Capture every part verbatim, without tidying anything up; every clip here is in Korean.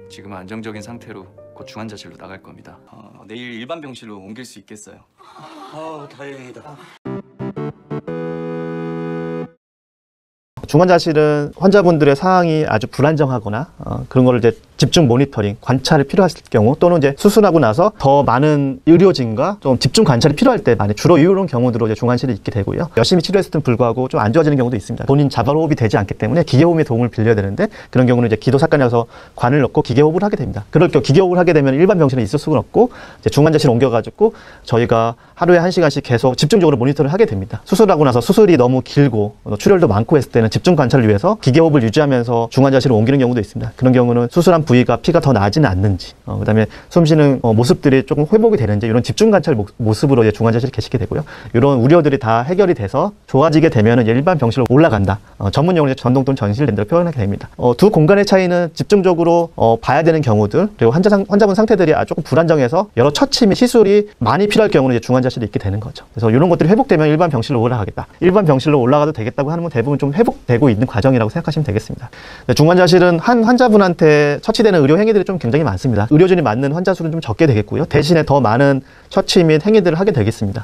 지금은 안정적인 상태로 곧 중환자실로 나갈 겁니다. 어, 내일 일반 병실로 옮길 수 있겠어요. 아, 다행이다. 중환자실은 환자분들의 상황이 아주 불안정하거나 어, 그런 거를 이제 집중 모니터링, 관찰이 필요하실 경우 또는 이제 수술하고 나서 더 많은 의료진과 좀 집중 관찰이 필요할 때 많이 주로 이런 경우들로 이제 중환실에 있게 되고요. 열심히 치료했을 때 불구하고 좀 안 좋아지는 경우도 있습니다. 본인 자발호흡이 되지 않기 때문에 기계호흡의 도움을 빌려야 되는데 그런 경우는 이제 기도삭관에서 관을 넣고 기계호흡을 하게 됩니다. 그럴 경우 기계호흡을 하게 되면 일반 병실에 있을 수가 없고 이제 중환자실 옮겨가지고 저희가 하루에 한 시간씩 계속 집중적으로 모니터를 하게 됩니다. 수술하고 나서 수술이 너무 길고 출혈도 많고 했을 때는 집중 관찰을 위해서 기계호흡을 유지하면서 중환자실을 옮기는 경우도 있습니다. 그런 경우는 수술한 부위가 피가 더 나지는 않는지, 어, 그다음에 숨쉬는 어, 모습들이 조금 회복이 되는지 이런 집중 관찰 모, 모습으로 이제 중환자실에 계시게 되고요. 이런 우려들이 다 해결이 돼서 좋아지게 되면은 일반 병실로 올라간다. 어, 전문 용어로 전동 또는 전실된다고 표현하게 됩니다. 어, 두 공간의 차이는 집중적으로 어, 봐야 되는 경우들 그리고 환자 상, 환자분 상태들이 아, 조금 불안정해서 여러 처치 및 시술이 많이 필요할 경우는 이제 중환자실에 있게 되는 거죠. 그래서 이런 것들이 회복되면 일반 병실로 올라가겠다. 일반 병실로 올라가도 되겠다고 하는 건 대부분 좀 회복되고 있는 과정이라고 생각하시면 되겠습니다. 중환자실은 한 환자분한테 처치되는 의료 행위들이 좀 굉장히 많습니다. 의료진이 맞는 환자 수는 좀 적게 되겠고요. 대신에 더 많은 처치 및 행위들을 하게 되겠습니다.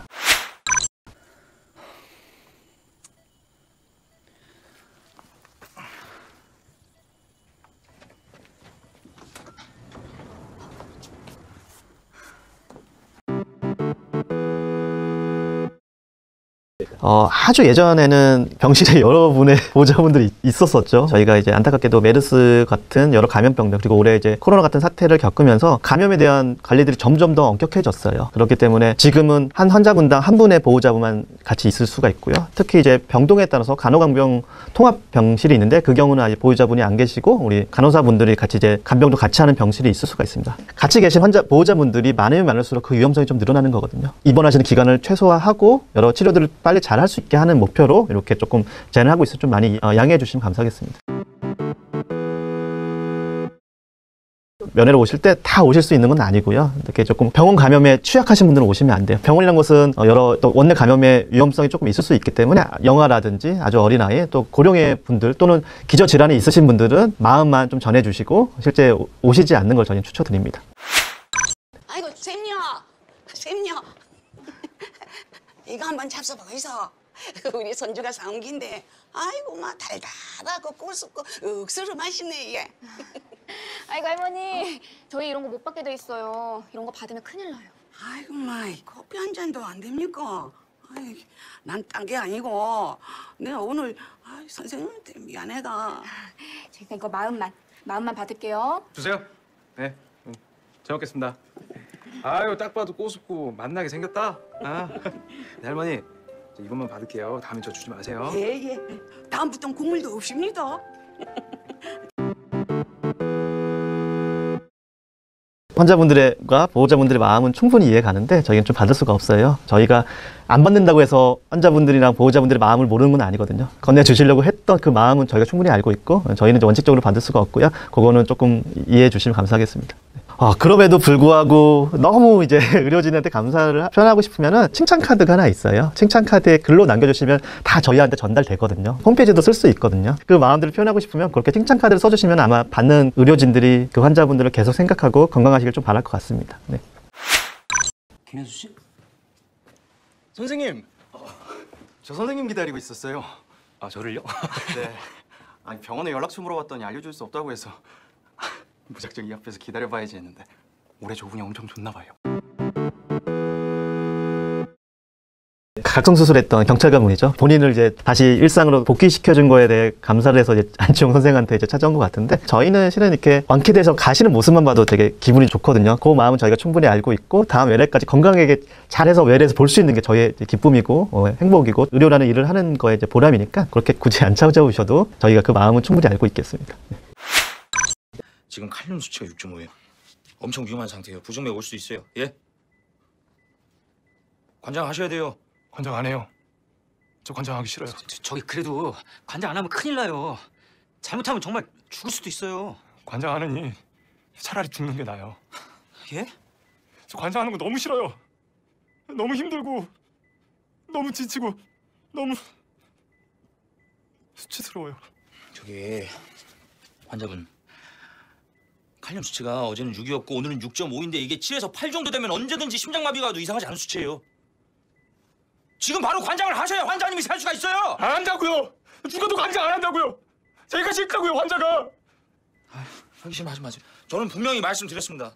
어, 아주 예전에는 병실에 여러분의 보호자분들이 있었었죠. 저희가 이제 안타깝게도 메르스 같은 여러 감염병들 그리고 올해 이제 코로나 같은 사태를 겪으면서 감염에 대한 관리들이 점점 더 엄격해졌어요. 그렇기 때문에 지금은 한 환자분당 한 분의 보호자분만 같이 있을 수가 있고요. 특히 이제 병동에 따라서 간호간병 통합 병실이 있는데 그 경우는 아직 보호자분이 안 계시고 우리 간호사분들이 같이 이제 간병도 같이 하는 병실이 있을 수가 있습니다. 같이 계신 환자 보호자분들이 많으면 많을수록 그 위험성이 좀 늘어나는 거거든요. 입원하시는 기간을 최소화하고 여러 치료들을 빨리 잘 할 수 있게 하는 목표로 이렇게 조금 제안을 하고 있어 좀 많이 양해해 주시면 감사하겠습니다. 면회로 오실 때 다 오실 수 있는 건 아니고요. 이렇게 조금 병원 감염에 취약하신 분들은 오시면 안 돼요. 병원이라는 것은 여러 또 원내 감염의 위험성이 조금 있을 수 있기 때문에 영아라든지 아주 어린 아이 또 고령의 분들 또는 기저 질환이 있으신 분들은 마음만 좀 전해주시고 실제 오시지 않는 걸 저희는 추천드립니다. 아이고 쌤녀, 쌤녀. 이거 한번 잡숴보이소. 우리 손주가 사온 긴데 아이고 막 달달하고 고소고 억수로 맛있네 이게. 아이고 할머니 저희 이런 거 못 받게 돼 있어요. 이런 거 받으면 큰일 나요. 아이고 마이 커피 한 잔도 안 됩니까? 아이, 난 딴 게 아니고 내가 오늘 아이, 선생님한테 미안해가. 제가 이거 마음만 마음만 받을게요. 주세요. 네, 음, 잘 먹겠습니다. 아유, 딱 봐도 꼬숩고 맛나게 생겼다. 아, 네, 할머니 이것만 받을게요. 다음에 저 주지 마세요. 예예. 다음부터는 국물도 없습니다. 환자분들과 보호자분들의 마음은 충분히 이해가는데 저희는 좀 받을 수가 없어요. 저희가 안 받는다고 해서 환자분들이랑 보호자분들의 마음을 모르는 건 아니거든요. 건네주시려고 했던 그 마음은 저희가 충분히 알고 있고 저희는 원칙적으로 받을 수가 없고요. 그거는 조금 이해해 주시면 감사하겠습니다. 아, 그럼에도 불구하고 너무 이제 의료진한테 감사를 표현하고 싶으면은 칭찬 카드가 하나 있어요. 칭찬 카드에 글로 남겨주시면 다 저희한테 전달되거든요. 홈페이지도 쓸 수 있거든요. 그 마음들을 표현하고 싶으면 그렇게 칭찬 카드를 써주시면 아마 받는 의료진들이 그 환자분들을 계속 생각하고 건강하시길 좀 바랄 것 같습니다. 네. 김현수 씨? 선생님, 어, 저 선생님 기다리고 있었어요. 아, 저를요? 네. 아니 병원에 연락처 물어봤더니 알려줄 수 없다고 해서 무작정 이 앞에서 기다려봐야지 했는데 올해 저분이 엄청 좋나 봐요. 각성 수술했던 경찰관분이죠. 본인을 이제 다시 일상으로 복귀시켜준 거에 대해 감사를 해서 이제 안치홍 선생한테 이제 찾아온 것 같은데 저희는 실은 이렇게 완쾌돼서 가시는 모습만 봐도 되게 기분이 좋거든요. 그 마음은 저희가 충분히 알고 있고 다음 외래까지 건강하게 잘해서 외래에서 볼 수 있는 게 저희의 기쁨이고 어, 행복이고 의료라는 일을 하는 거에 이제 보람이니까 그렇게 굳이 안 찾아오셔도 저희가 그 마음은 충분히 알고 있겠습니다. 지금 칼륨 수치가 육 점 오예요. 엄청 위험한 상태예요. 부정맥 올 수 있어요. 예? 관장하셔야 돼요. 관장 안 해요. 저 관장하기 싫어요. 저, 저기 그래도 관장 안 하면 큰일 나요. 잘못하면 정말 죽을 수도 있어요. 관장 하느니 차라리 죽는 게 나아요. 예? 저 관장하는 거 너무 싫어요. 너무 힘들고 너무 지치고 너무 수치스러워요. 저기 환자분 칼륨 수치가 어제는 육이었고 오늘은 육 점 오인데 이게 칠에서 팔 정도 되면 언제든지 심장마비가 와도 이상하지 않은 수치예요. 지금 바로 관장을 하셔야 환자님이 살 수가 있어요. 안 한다고요. 죽어도 관장 안 한다고요. 제가 싫다고요, 환자가. 하기 싫으면 하지 마세요. 저는 분명히 말씀드렸습니다.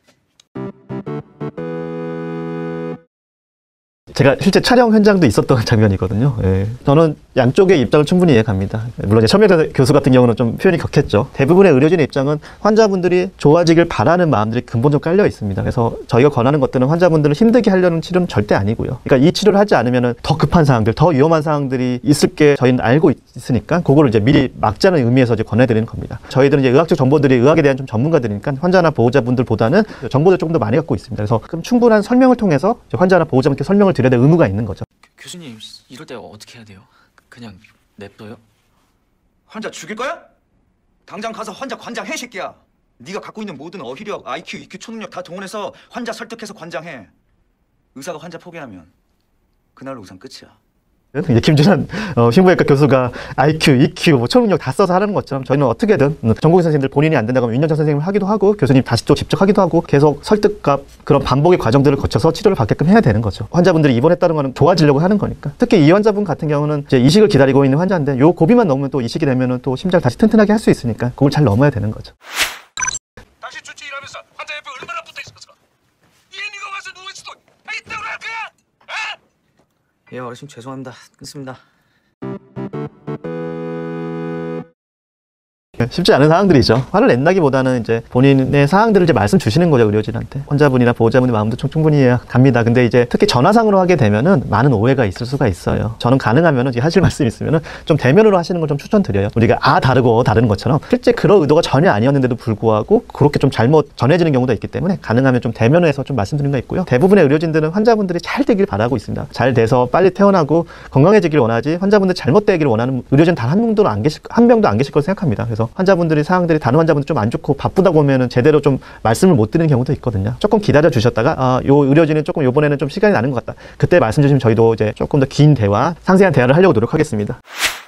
제가 실제 촬영 현장도 있었던 장면이거든요. 예. 저는 양쪽의 입장을 충분히 이해갑니다. 물론 이제 천명대 교수 같은 경우는 좀 표현이 격했죠. 대부분의 의료진의 입장은 환자분들이 좋아지길 바라는 마음들이 근본적으로 깔려 있습니다. 그래서 저희가 권하는 것들은 환자분들을 힘들게 하려는 치료는 절대 아니고요. 그러니까 이 치료를 하지 않으면 더 급한 상황들, 더 위험한 상황들이 있을 게 저희는 알고 있으니까 그거를 이제 미리 막자는 의미에서 이제 권해드리는 겁니다. 저희들은 이제 의학적 정보들이 의학에 대한 좀 전문가들이니까 환자나 보호자분들보다는 정보를 조금 더 많이 갖고 있습니다. 그래서 그럼 충분한 설명을 통해서 환자나 보호자분께 설명을 드려야 될 의무가 있는 거죠. 교수님, 이럴 때 어떻게 해야 돼요? 그냥 냅둬요? 환자 죽일 거야? 당장 가서 환자 관장해, 새끼야. 네가 갖고 있는 모든 어휘력, 아이큐, 이큐, 초능력 다 동원해서 환자 설득해서 관장해. 의사가 환자 포기하면 그날로 우선 끝이야. 이제 김준환 어, 흉부외과 교수가 아이큐, 이큐, 뭐 초능력 다 써서 하는 것처럼 저희는 어떻게든 전공의 선생님들 본인이 안 된다고 하면 윤영찬 선생님을 하기도 하고 교수님 다시 또 직접 하기도 하고 계속 설득과 그런 반복의 과정들을 거쳐서 치료를 받게끔 해야 되는 거죠. 환자분들이 입원했다는 거는 좋아지려고 하는 거니까. 특히 이 환자분 같은 경우는 이제 이식을 기다리고 있는 환자인데 요 고비만 넘으면 또 이식이 되면은 또 심장 다시 튼튼하게 할 수 있으니까 그걸 잘 넘어야 되는 거죠. 당신 주치 일하면서 환자 옆에 얼마나 붙어 있었어? 이래 네가 와서 누워 있어도 있다고 할 거야? 아? 예, 어르신 죄송합니다. 끊습니다. 쉽지 않은 상황들이죠. 화를 낸다기보다는 이제 본인의 사항들을 이제 말씀 주시는 거죠, 의료진한테. 환자분이나 보호자분의 마음도 좀 충분히 이해갑니다. 근데 이제 특히 전화상으로 하게 되면은 많은 오해가 있을 수가 있어요. 저는 가능하면은 하실 말씀 있으면은 좀 대면으로 하시는 걸 좀 추천드려요. 우리가 아 다르고 어 다른 것처럼 실제 그런 의도가 전혀 아니었는데도 불구하고 그렇게 좀 잘못 전해지는 경우도 있기 때문에 가능하면 좀 대면으로 해서 좀 말씀드리는 거 있고요. 대부분의 의료진들은 환자분들이 잘 되길 바라고 있습니다. 잘 돼서 빨리 퇴원하고 건강해지길 원하지 환자분들 잘못되길 원하는 의료진 단 한 명도 안 계실 한 명도 안 계실 거라고 생각합니다. 그래서 환자분들이 사항들이 다른 환자분들 좀 안 좋고 바쁘다고 하면은 제대로 좀 말씀을 못 드리는 경우도 있거든요. 조금 기다려 주셨다가 아, 요 의료진은 조금 요번에는 좀 시간이 나는 것 같다. 그때 말씀 주시면 저희도 이제 조금 더 긴 대화, 상세한 대화를 하려고 노력하겠습니다.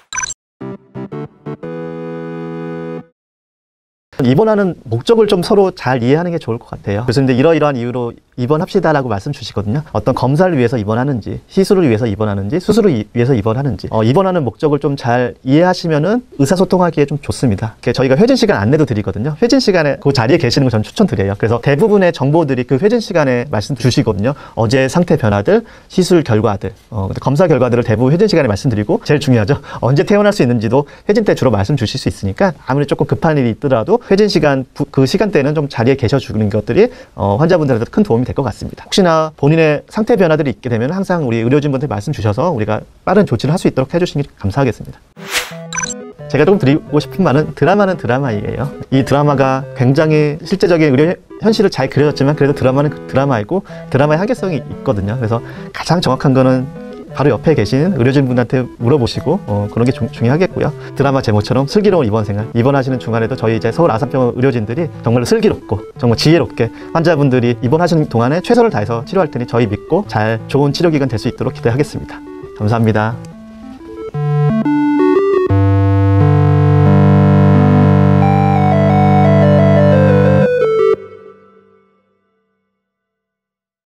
입원하는 목적을 좀 서로 잘 이해하는 게 좋을 것 같아요. 그래서 이제 이러이러한 이유로 입원합시다라고 말씀 주시거든요. 어떤 검사를 위해서 입원하는지, 시술을 위해서 입원하는지, 수술을 이, 위해서 입원하는지, 어, 입원하는 목적을 좀 잘 이해하시면은 의사소통하기에 좀 좋습니다. 저희가 회진 시간 안내도 드리거든요. 회진 시간에 그 자리에 계시는 거 저는 추천드려요. 그래서 대부분의 정보들이 그 회진 시간에 말씀 주시거든요. 어제 상태 변화들, 시술 결과들, 어, 검사 결과들을 대부분 회진 시간에 말씀드리고 제일 중요하죠. 언제 퇴원할 수 있는지도 회진 때 주로 말씀 주실 수 있으니까 아무리 조금 급한 일이 있더라도 회진 시간 그 시간대는 좀 자리에 계셔주는 것들이 어, 환자분들한테 큰 도움이 될 것 같습니다. 혹시나 본인의 상태 변화들이 있게 되면 항상 우리 의료진분들 말씀 주셔서 우리가 빠른 조치를 할 수 있도록 해주시면 감사하겠습니다. 제가 조금 드리고 싶은 말은 드라마는 드라마이에요. 이 드라마가 굉장히 실제적인 의료 현실을 잘 그려졌지만 그래도 드라마는 드라마이고 드라마의 하계성이 있거든요. 그래서 가장 정확한 거는 바로 옆에 계신 의료진분한테 물어보시고 어, 그런 게 중, 중요하겠고요. 드라마 제목처럼 슬기로운 입원 생활. 입원하시는 중간에도 저희 이제 서울 아산병원 의료진들이 정말로 슬기롭고 정말 지혜롭게 환자분들이 입원하시는 동안에 최선을 다해서 치료할 테니 저희 믿고 잘 좋은 치료기관 될 수 있도록 기대하겠습니다. 감사합니다.